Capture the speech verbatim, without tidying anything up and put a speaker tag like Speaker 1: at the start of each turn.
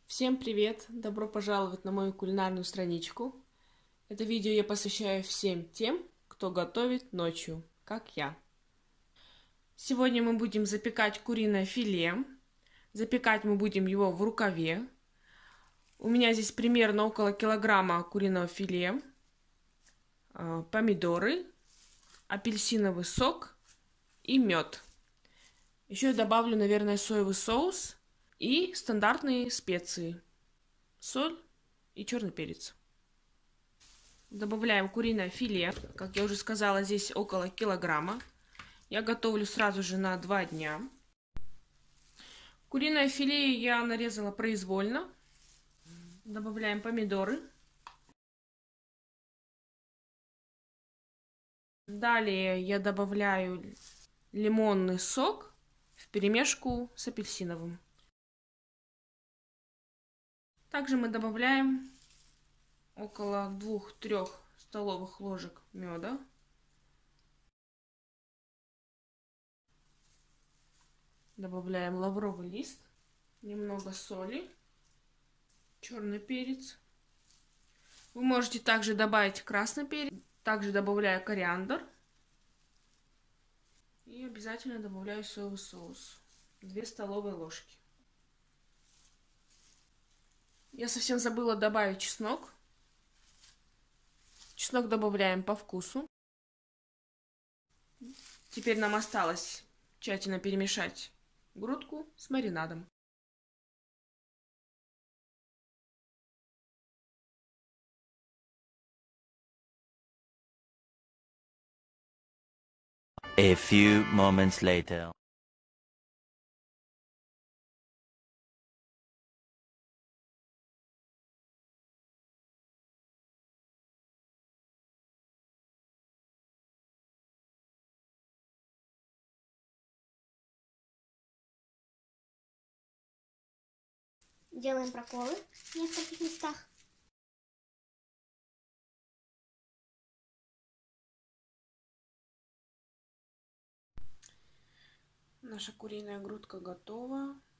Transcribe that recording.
Speaker 1: Всем привет! Добро пожаловать на мою кулинарную страничку. Это видео я посвящаю всем тем, кто готовит ночью, как я. Сегодня мы будем запекать куриное филе. Запекать мы будем его в рукаве. У меня здесь примерно около килограмма куриного филе, помидоры, апельсиновый сок и мед. Еще я добавлю, наверное, соевый соус и стандартные специи. Соль и черный перец. Добавляем куриное филе. Как я уже сказала, здесь около килограмма. Я готовлю сразу же на два дня. Куриное филе я нарезала произвольно. Добавляем помидоры. Далее я добавляю лимонный сок вперемешку с апельсиновым. Также мы добавляем около двух-трёх столовых ложек меда. Добавляем лавровый лист, немного соли, черный перец. Вы можете также добавить красный перец. Также добавляю кориандр. И обязательно добавляю соевый соус. две столовые ложки. Я совсем забыла добавить чеснок. Чеснок добавляем по вкусу. Теперь нам осталось тщательно перемешать грудку с маринадом.
Speaker 2: A few moments later.
Speaker 3: Делаем проколы в нескольких местах.
Speaker 1: Наша куриная грудка готова.